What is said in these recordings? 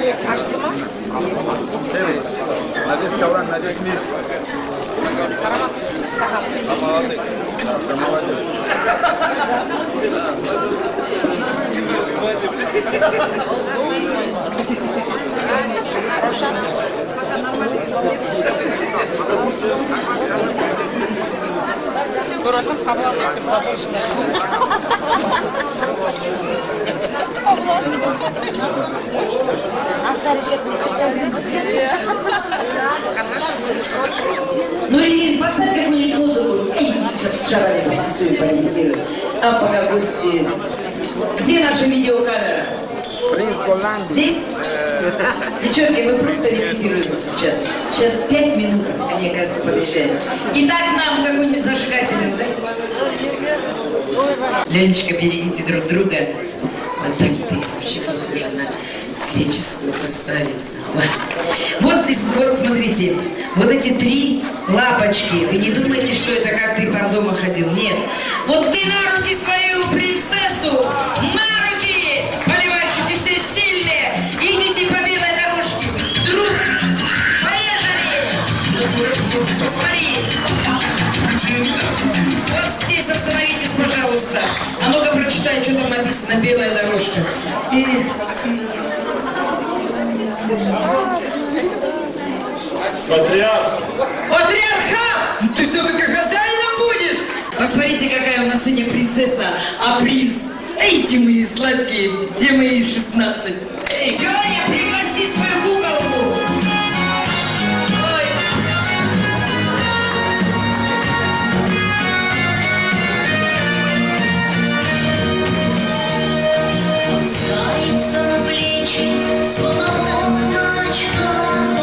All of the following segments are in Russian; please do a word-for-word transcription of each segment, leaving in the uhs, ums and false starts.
Açtı mı? Seni. Nefes kavran, nefes mir. Karamak sakat. Ama aldı. Ama aldı. Roşan. Durasın sabah geçip basın işte. Ну и поставь какую-нибудь музыку. И сейчас шарами танцуем, помедитируем. А пока гости... Где наша видеокамера? Здесь? Девчонки, мы просто репетируем сейчас. Сейчас пять минут, они, кажется, подъезжают. Итак, нам какую-нибудь зажигательную, да? Леночка, берегите друг друга. Вот так ты вообще похожа на греческую красавицу. Вот, вот, смотрите, вот эти три лапочки. Вы не думаете, что это как ты там дома ходил? Нет. Вот ты на руки свою принцессу, на руки! Поливальщики все сильные! Идите по белой дорожке! Друг! Поехали! Посмотри! Вот здесь остановитесь, пожалуйста. А ну-ка прочитай, что там написано, белая дорожка. И... Патриарх! Патриархат! Ты все-таки хозяином будешь? Посмотрите, какая у нас сегодня принцесса, а принц. Эти мои сладкие, где мои шестнадцать? Эй, Ганя, пригласи свою куколку! Ой. Опускается на плечи, словно облачко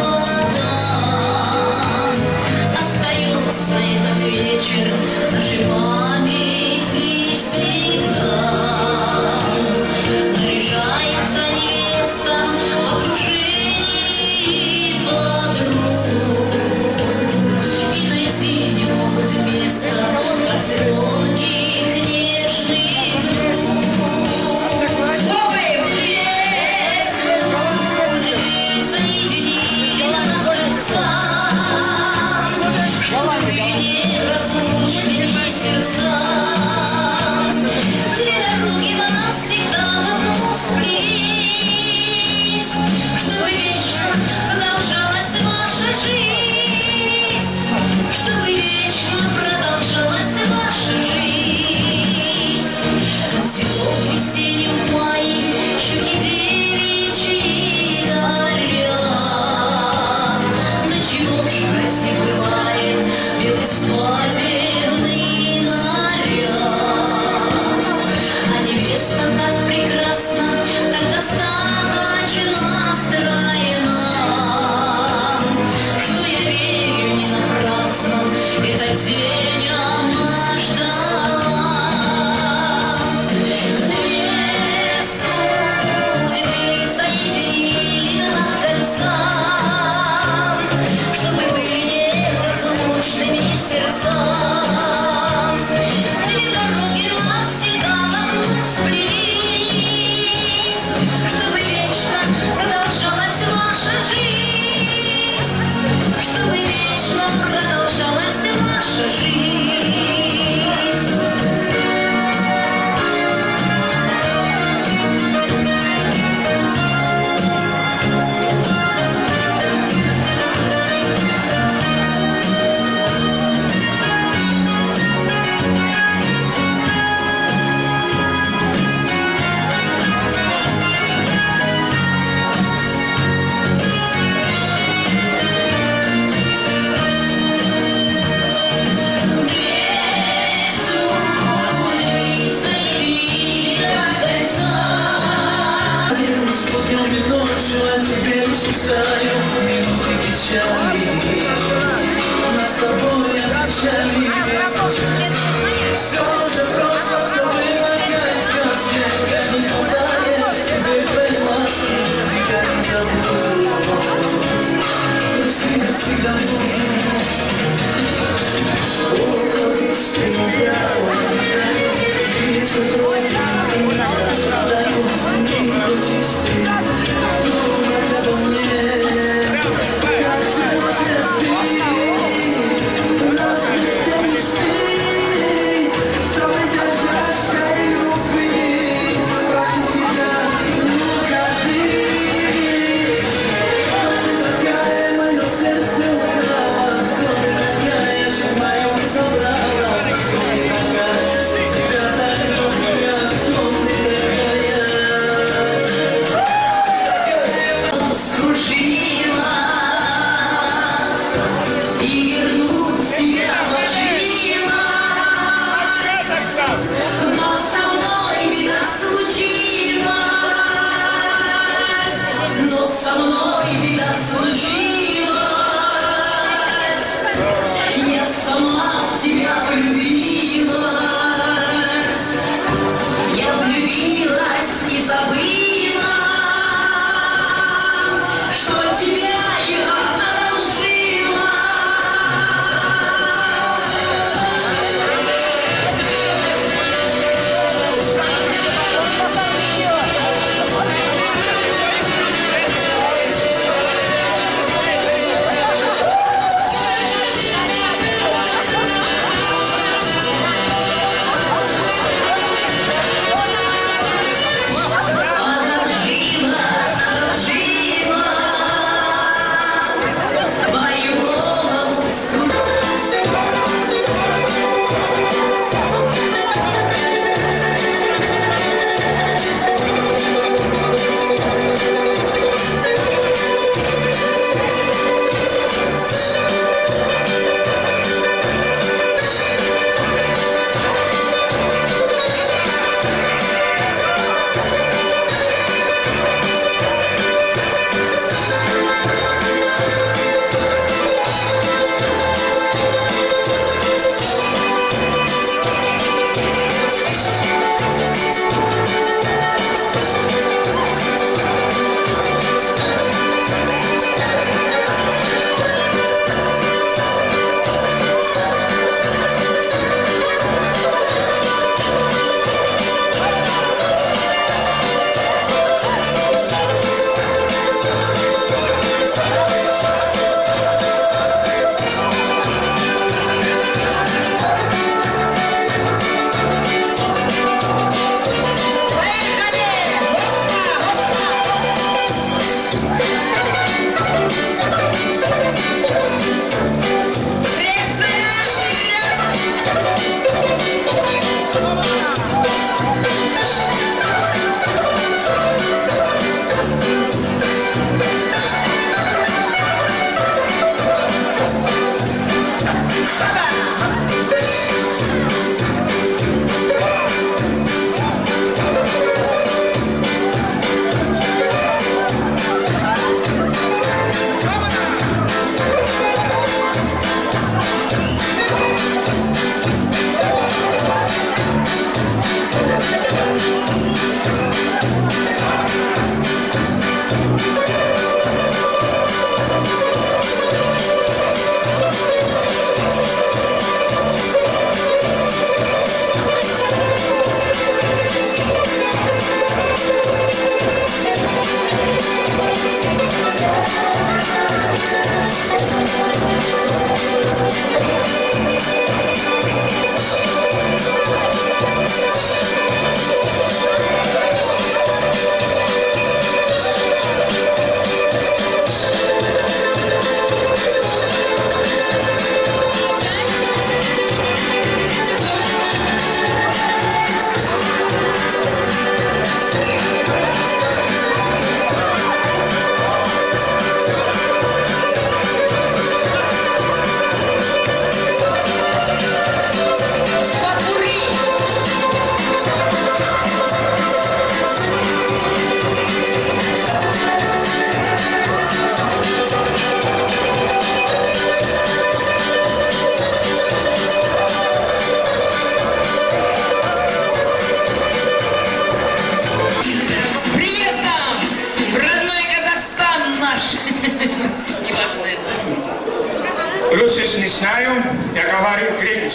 вода. Остается этот вечер в нашей памяти всегда. Наряжается невеста в окружении подруг, и найти не могут места пальцы тонких нежных рук. Новые! Соединила кольца, чтобы были разлучными сердца. Две дороги вас всегда вокруг сплись, чтобы вечно продолжалась ваша жизнь, чтобы вечно продолжалась ваша жизнь. Как цветок в весеннем мае щеки девичьи горят. Ночью ж красив бывает белый свадебный наряд. А невеста так прекрасна, так достаточно стройна, что я верю не напрасно, этот день она ждала. Две судьбы соединили два кольца, чтобы были неразлучными сердца. Две дороги навсегда вокруг сплелись, чтобы вечно продолжалась ваша жизнь, чтобы вечно продолжалась ваша жизнь. Thank you. στησνάιο για καβάριο Κρήτης.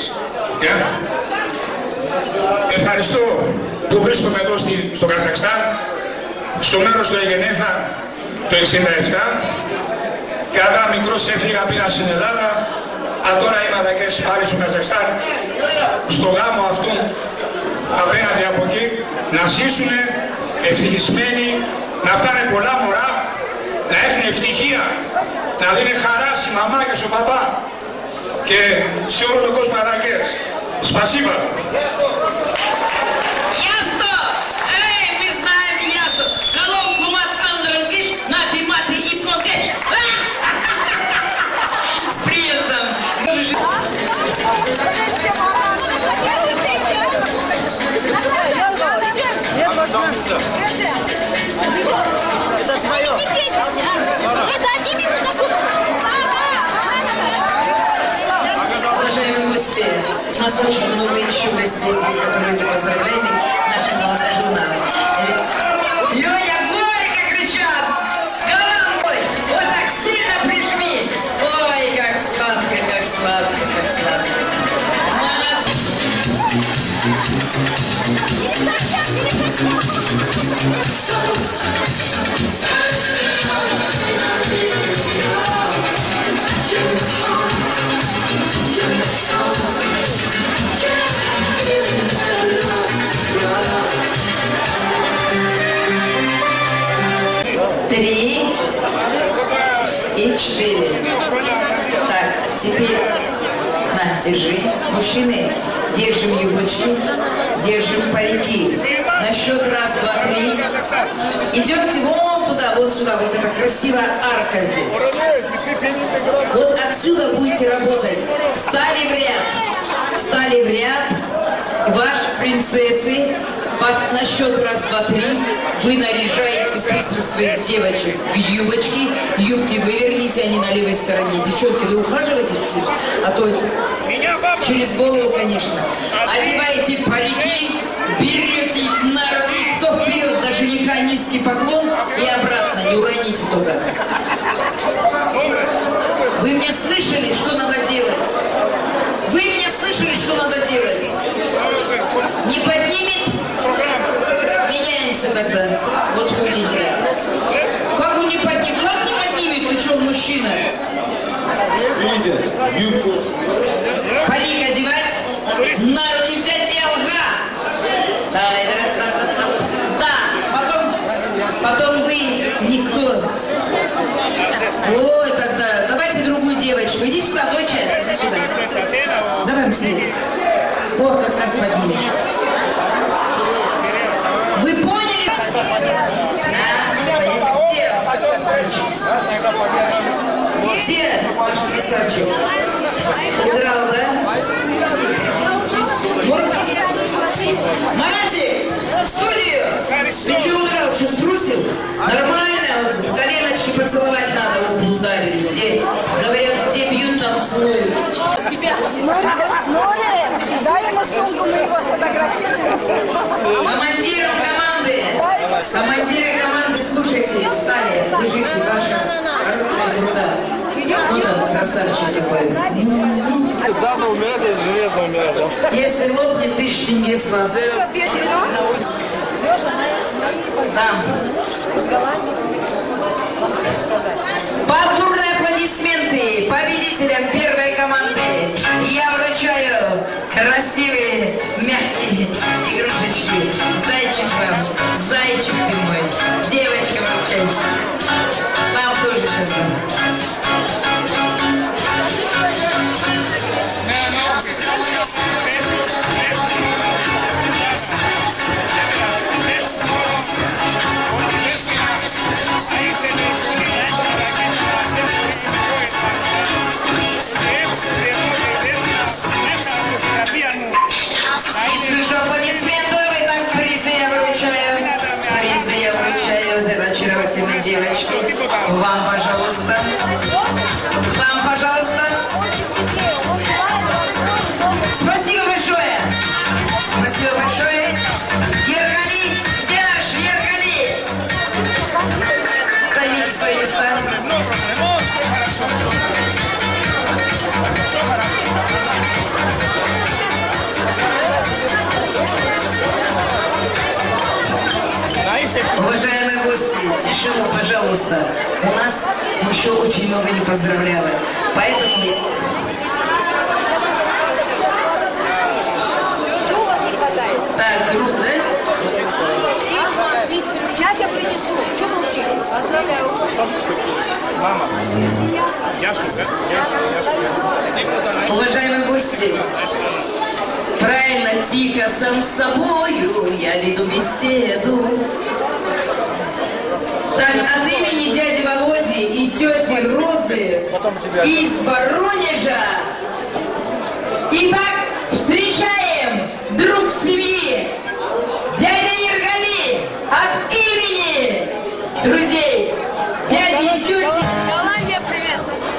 Ευχαριστώ που βρίσκομαι εδώ στο Καζακστάν, στο μέρος του Εγενέθα το εξήντα επτά. Κατά μικρός έφυγα, πήγα στην Ελλάδα, αλλά τώρα είμαι αδακές πάλι στο Καζακστάν, στο γάμο αυτού απέναντι από εκεί, να ζήσουν ευτυχισμένοι, να φτάνε πολλά μωρά, να έχουν ευτυχία, να δίνει χαρά στη μαμά και στον παπά και σε όλο τον κόσμο αδακές. Спасибо. Ясно! Эй, мы знаем ясно! Колонку мат Андрон Киш, нати мати и пнокеш! С приездом! Это свое. Не пейтесь, это одни минуты закусывают. Уважаемые гости, у нас очень много еще гостей здесь, которые не поздравляют наших молодоженов. Леня, горько кричат! Головой! Вот так сильно прижми! Ой, как сладко, как сладко, как сладко! Три и четыре. Так, теперь на, держи. Мужчины, держим юбочки, держим парики. На счет раз, два, три. Идемте вон туда, вот сюда, вот эта красивая арка здесь. Вот отсюда будете работать. Встали в ряд. Встали в ряд. Ваши принцессы. Под, на счет раз, два, три вы наряжаете быстро своих девочек в юбочки. Юбки выверните, они на левой стороне. Девчонки, вы ухаживаете чуть-чуть? А то это через голову, конечно. Одеваете парики, берете их на руки. Кто вперед, до жениха низкий поклон и обратно. Не уроните только. Вы меня слышали, что надо делать? Вы меня слышали, что надо делать? Не поднимет? Меняемся тогда. Вот ходите. Как он не поднимет? Как не поднимет? Ты что, мужчина? Парик одевать, на руки взять и алга. Да, да, потом, потом вы никто. Ой, тогда, давайте другую девочку. Иди сюда, доча, иди сюда. Давай быстрее. Вот как раз поднимешь. Вы поняли? Где ваш красавчик? Играл, да? Вот. Маратик, в студию! Ты что удрал? Что, струсил? Нормально, вот коленочки поцеловать надо, вот ударились. Где, говорят, где бьют, там целуют. Тебя. Нори, дай ему сумку, мы его сфотографируем. Командиры команды, командиры команды, слушайте, встали, держите ваша груда. Вот он, красавчик такой. Заново умирать, если железно умирать. Если лопнет, тысяча тенге с вас. Там. Бурные аплодисменты победителям первой команды. Я вручаю красивые, мягкие игрушечки. Зайчик вам, зайчик ты мой. Девочка вручайте. Вам тоже сейчас. Слышу аплодисменты, вы так призы я вручаю. Призы я вручаю этой очаровательной девочке. Вам, пожалуйста. Вам, пожалуйста. Спасибо большое. Спасибо большое. Ергали, где наш Ергали? Займите свои места. Уважаемые гости, тишину, пожалуйста. У нас еще очень много не поздравляли. Поэтому... Чего у вас не хватает? Так, круто, да? Сейчас я принесу. Что молчите? Поздравляю. Мама. Ясно, да? Ясно, Уважаемые гости, правильно, тихо, сам с собою я веду беседу. Так, от имени дяди Володи и тети Розы из Воронежа. Итак, встречаем друг семьи, дядя Ергали, от имени друзей, дяди и тети. Голландия, привет.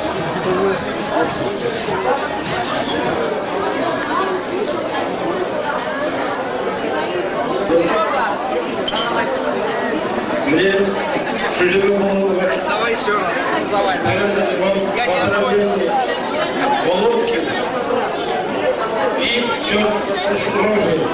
Мне суждено было давай еще раз. Давай, я тебя понял. Володкин и все Строжин.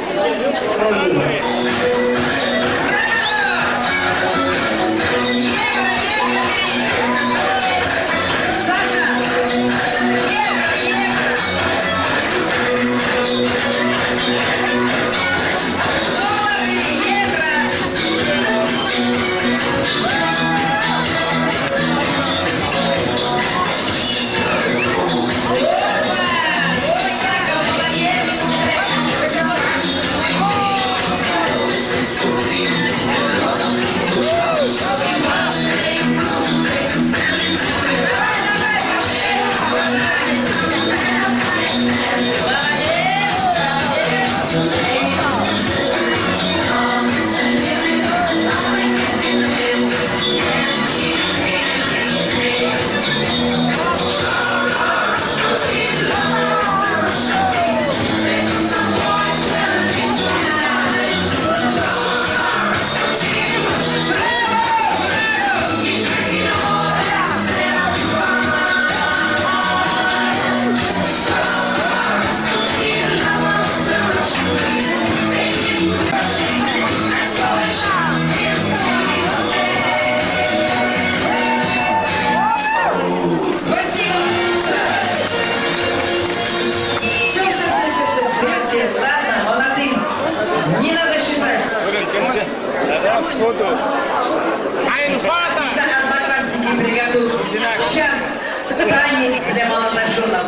Одноклассники приготовьтесь. Сейчас танец для молодоженов.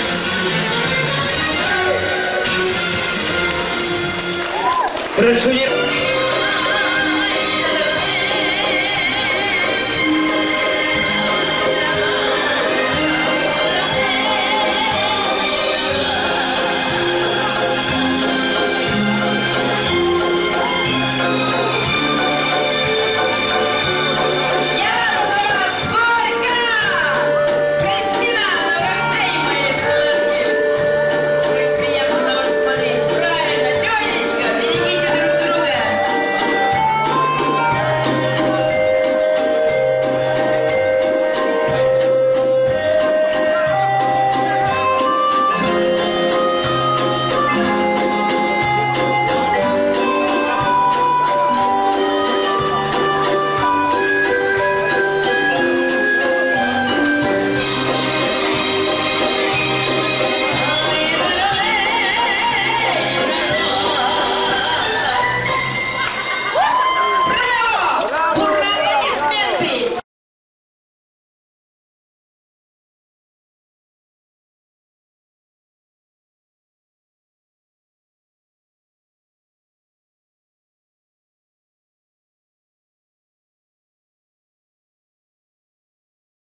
Прошу не...